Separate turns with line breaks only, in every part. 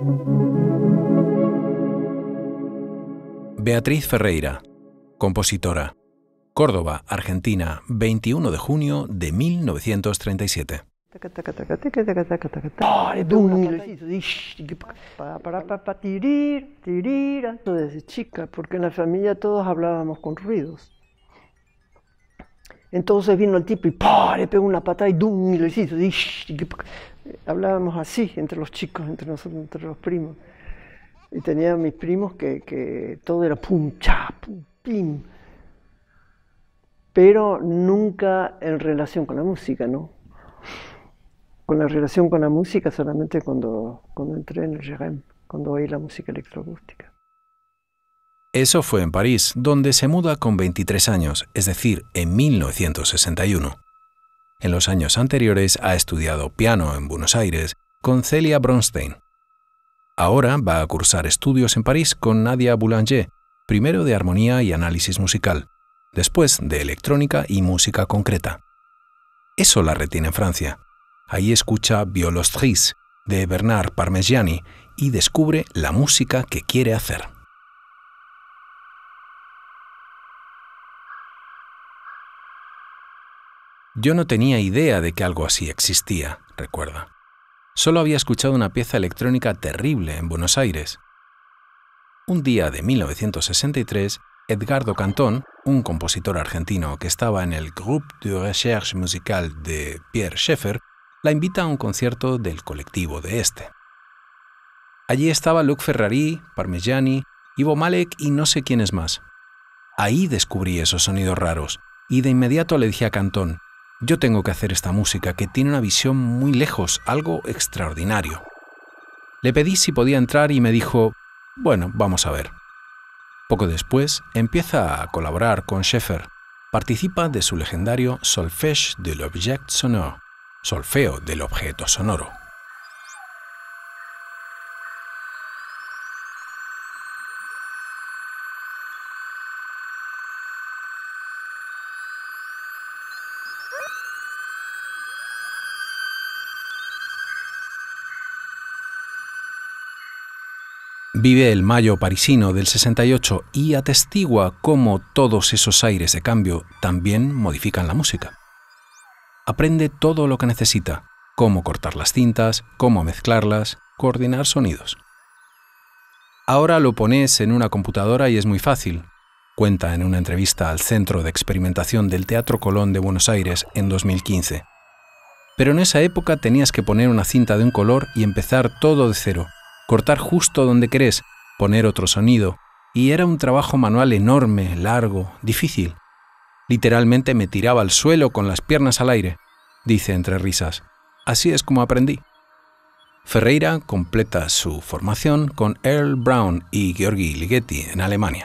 Beatriz Ferreira, compositora. Córdoba, Argentina, 21 de junio de 1937.
Desde chica, porque en la familia todos hablábamos con ruidos. Entonces vino el tipo y le pegó una patada y le hizo. Hablábamos así entre los chicos, entre nosotros, entre los primos. Y tenía mis primos que todo era pum, cha, pum, pim. Pero nunca en relación con la música, ¿no? Con la relación con la música solamente cuando entré en el Jérém, cuando oí la música electroacústica.
Eso fue en París, donde se muda con 23 años, es decir, en 1961. En los años anteriores ha estudiado piano en Buenos Aires con Celia Bronstein. Ahora va a cursar estudios en París con Nadia Boulanger, primero de armonía y análisis musical, después de electrónica y música concreta. Eso la retiene en Francia. Ahí escucha Violostris de Bernard Parmigiani y descubre la música que quiere hacer. Yo no tenía idea de que algo así existía, recuerda. Solo había escuchado una pieza electrónica terrible en Buenos Aires. Un día de 1963, Edgardo Cantón, un compositor argentino que estaba en el Groupe de Recherche Musicale de Pierre Schaeffer, la invita a un concierto del colectivo de este. Allí estaba Luc Ferrari, Parmigiani, Ivo Malek y no sé quiénes más. Ahí descubrí esos sonidos raros y de inmediato le dije a Cantón: yo tengo que hacer esta música que tiene una visión muy lejos, algo extraordinario. Le pedí si podía entrar y me dijo: bueno, vamos a ver. Poco después empieza a colaborar con Schaeffer. Participa de su legendario Solfège de l'objet sonore, solfeo del objeto sonoro. Vive el mayo parisino del 68 y atestigua cómo todos esos aires de cambio también modifican la música. Aprende todo lo que necesita: cómo cortar las cintas, cómo mezclarlas, coordinar sonidos. Ahora lo pones en una computadora y es muy fácil, cuenta en una entrevista al Centro de Experimentación del Teatro Colón de Buenos Aires en 2015. Pero en esa época tenías que poner una cinta de un color y empezar todo de cero, cortar justo donde querés, poner otro sonido, y era un trabajo manual enorme, largo, difícil. Literalmente me tiraba al suelo con las piernas al aire, dice entre risas. Así es como aprendí. Ferreira completa su formación con Earl Brown y Georgi Ligeti en Alemania.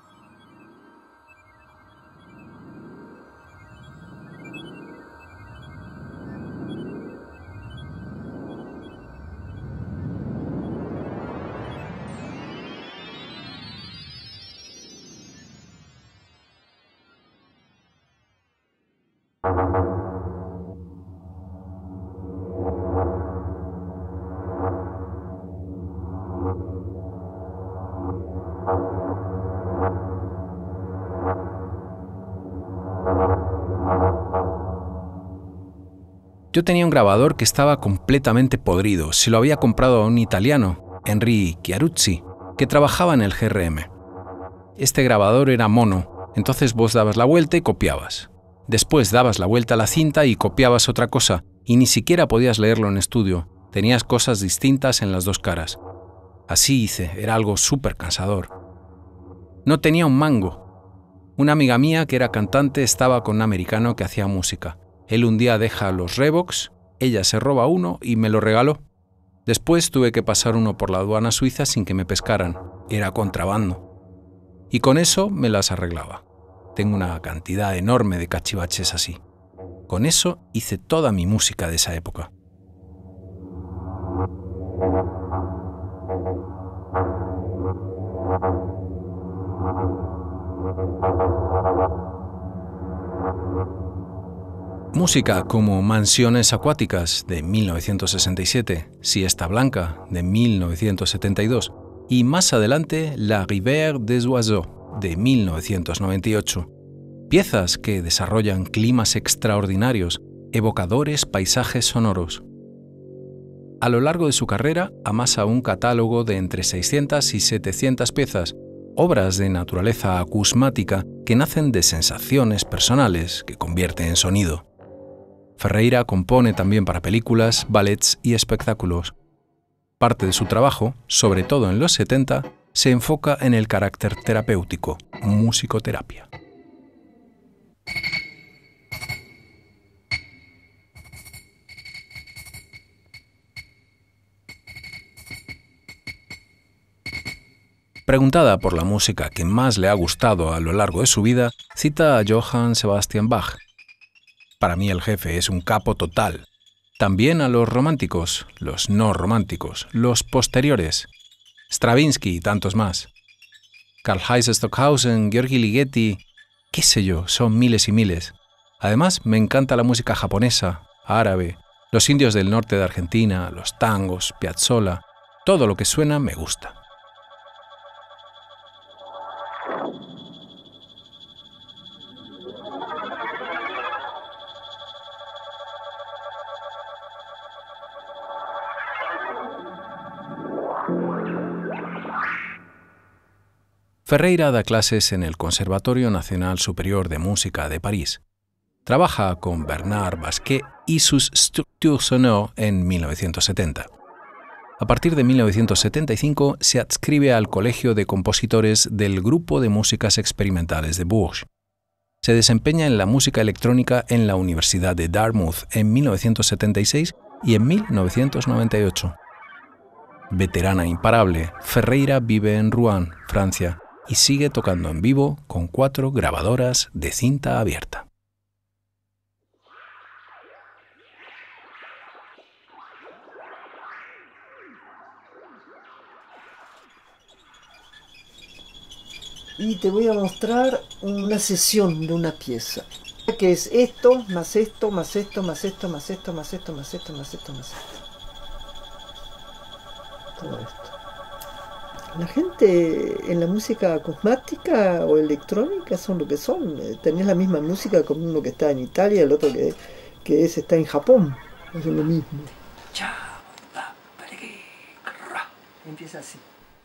Yo tenía un grabador que estaba completamente podrido. Se lo había comprado a un italiano, Henri Chiaruzzi, que trabajaba en el GRM. Este grabador era mono, entonces vos dabas la vuelta y copiabas. Después dabas la vuelta a la cinta y copiabas otra cosa, y ni siquiera podías leerlo en estudio. Tenías cosas distintas en las dos caras. Así hice, era algo súper cansador. No tenía un mango. Una amiga mía que era cantante estaba con un americano que hacía música. Él un día deja los Revox, ella se roba uno y me lo regaló. Después tuve que pasar uno por la aduana suiza sin que me pescaran. Era contrabando. Y con eso me las arreglaba. Tengo una cantidad enorme de cachivaches así. Con eso hice toda mi música de esa época. Música como Mansiones acuáticas de 1967, Siesta Blanca de 1972 y más adelante La Rivière des Oiseaux de 1998. Piezas que desarrollan climas extraordinarios, evocadores paisajes sonoros. A lo largo de su carrera amasa un catálogo de entre 600 y 700 piezas, obras de naturaleza acusmática que nacen de sensaciones personales que convierte en sonido. Ferreira compone también para películas, ballets y espectáculos. Parte de su trabajo, sobre todo en los 70, se enfoca en el carácter terapéutico, musicoterapia. Preguntada por la música que más le ha gustado a lo largo de su vida, cita a Johann Sebastian Bach. Para mí el jefe es un capo total. También a los románticos, los no románticos, los posteriores, Stravinsky y tantos más. Karlheinz Stockhausen, György Ligeti, qué sé yo, son miles y miles. Además, me encanta la música japonesa, árabe, los indios del norte de Argentina, los tangos, Piazzolla, todo lo que suena me gusta. Ferreira da clases en el Conservatorio Nacional Superior de Música de París. Trabaja con Bernard Basquet y sus Structures sonores en 1970. A partir de 1975 se adscribe al Colegio de Compositores del Grupo de Músicas Experimentales de Bourges. Se desempeña en la música electrónica en la Universidad de Dartmouth en 1976 y en 1998. Veterana imparable, Ferreira vive en Rouen, Francia, y sigue tocando en vivo con 4 grabadoras de cinta abierta.
Y te voy a mostrar una sesión de una pieza, que es esto, más esto, más esto, más esto, más esto, más esto, más esto, más esto, más esto. Todo esto. La gente en la música acusmática o electrónica son lo que son. Tenés la misma música con uno que está en Italia, el otro que está en Japón. Es lo mismo. Empieza así.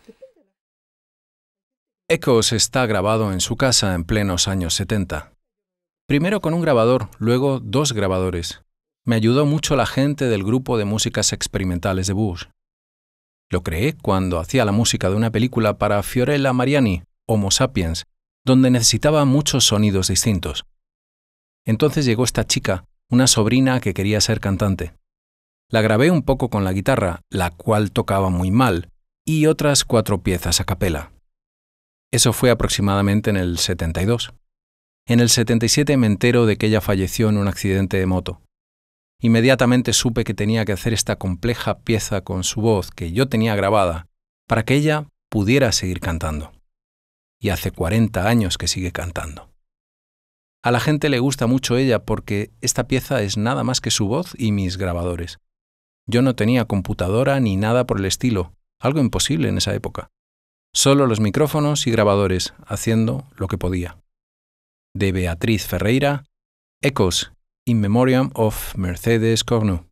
Echoes está grabado en su casa en plenos años 70. Primero con un grabador, luego 2 grabadores. Me ayudó mucho la gente del grupo de músicas experimentales de Bourges. Lo creé cuando hacía la música de una película para Fiorella Mariani, Homo Sapiens, donde necesitaba muchos sonidos distintos. Entonces llegó esta chica, una sobrina que quería ser cantante. La grabé un poco con la guitarra, la cual tocaba muy mal, y otras 4 piezas a capela. Eso fue aproximadamente en el 72. En el 77 me entero de que ella falleció en un accidente de moto. Inmediatamente supe que tenía que hacer esta compleja pieza con su voz que yo tenía grabada para que ella pudiera seguir cantando. Y hace 40 años que sigue cantando. A la gente le gusta mucho ella porque esta pieza es nada más que su voz y mis grabadores. Yo no tenía computadora ni nada por el estilo, algo imposible en esa época. Solo los micrófonos y grabadores, haciendo lo que podía. De Beatriz Ferreira, Echoes, in memoriam of Mercedes Cornu.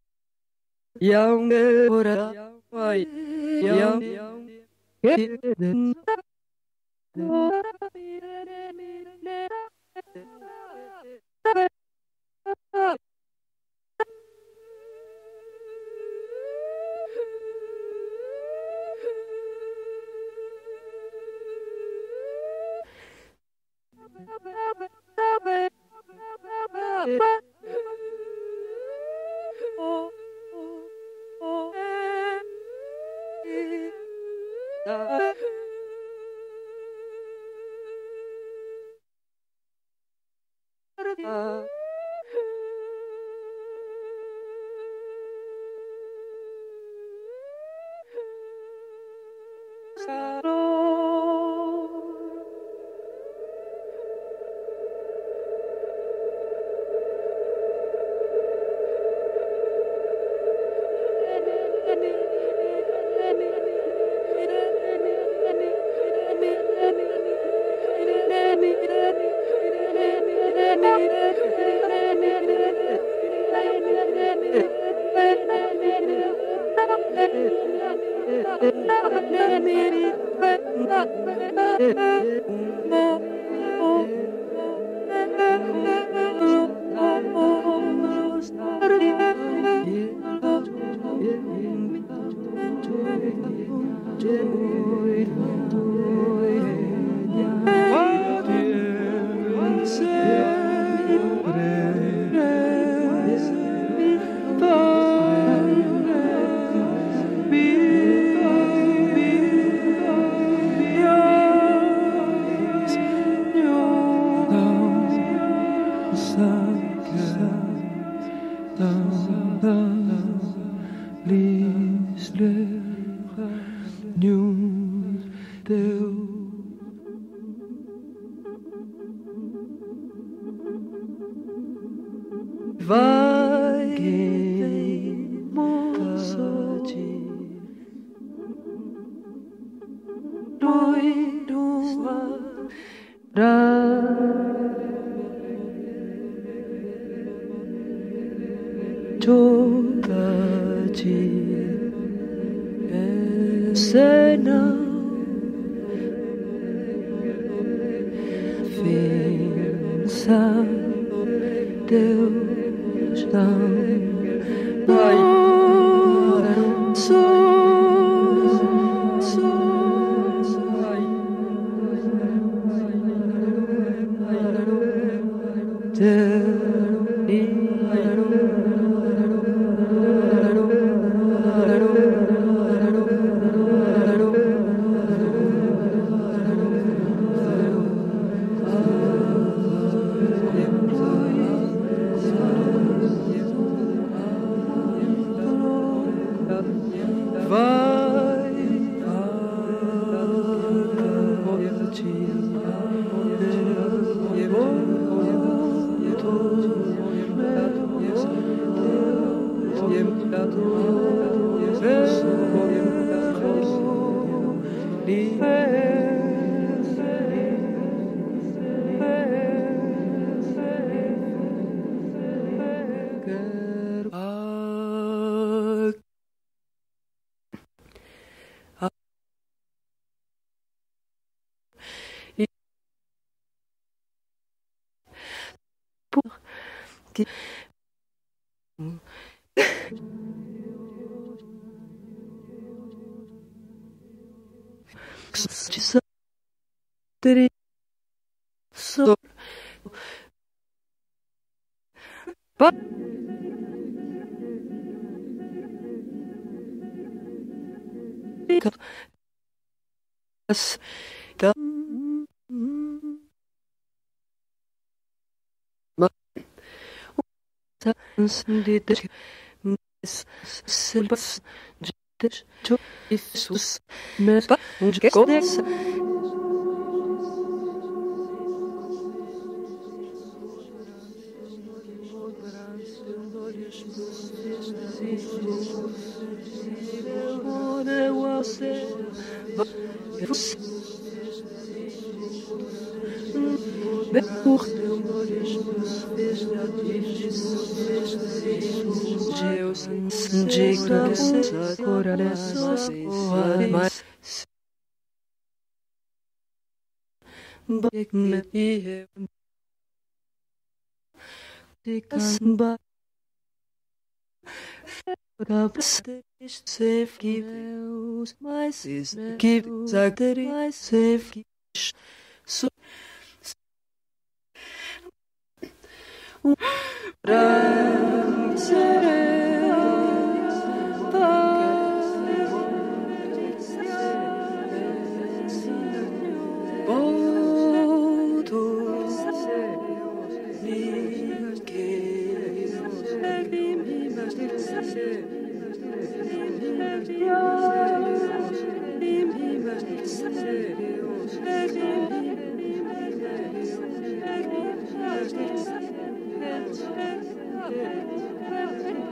Thank you.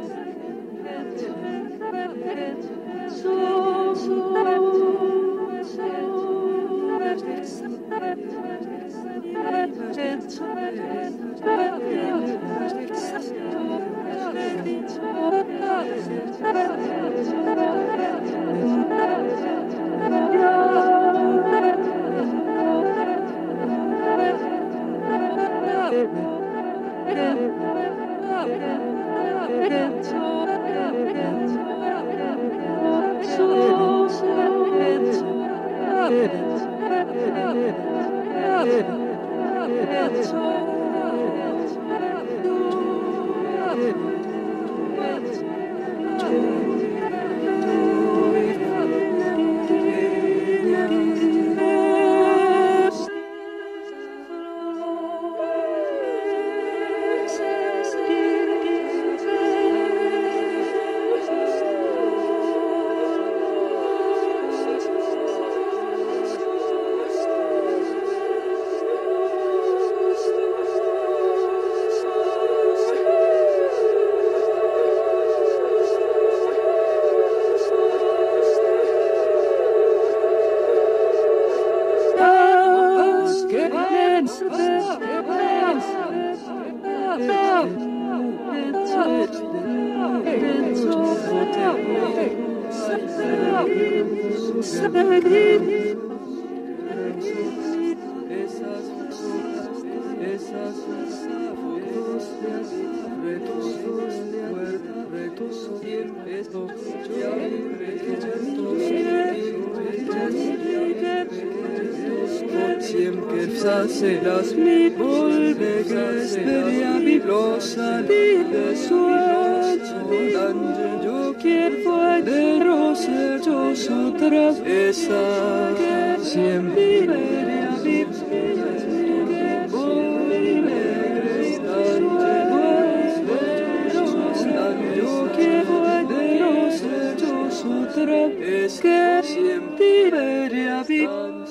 Serás mi volverás a mi glosa de sueño. Yo quiero de rosa, yo soy otra esa que siempre a mi yo quiero de rosa, yo soy otra que siempre a mi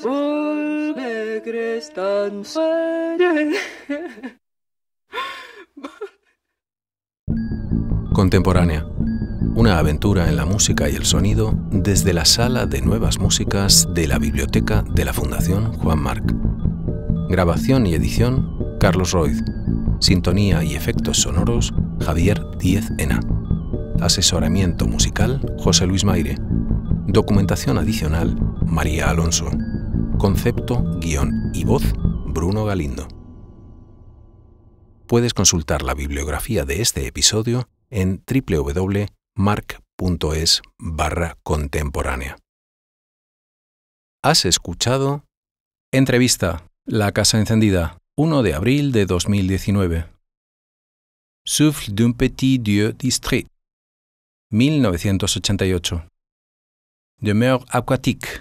Contemporánea. Una aventura en la música y el sonido desde la Sala de Nuevas Músicas de la Biblioteca de la Fundación Juan Marc. Grabación y edición, Carlos Roiz. Sintonía y efectos sonoros, Javier Díez Ena. Asesoramiento musical, José Luis Maire. Documentación adicional, María Alonso. Concepto, guión y voz, Bruno Galindo. Puedes consultar la bibliografía de este episodio en www.marc.es/contemporánea. Has escuchado Entrevista, La Casa Encendida, 1 de abril de 2019. Souffle d'un petit dieu distrait, 1988. Demeure aquatique,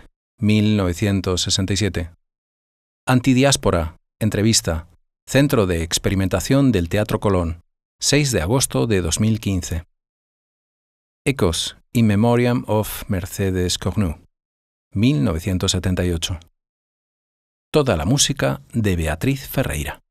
1967. Antidiáspora, entrevista, Centro de Experimentación del Teatro Colón, 6 de agosto de 2015. Ecos, in memoriam of Mercedes Cornu, 1978. Toda la música de Beatriz Ferreira.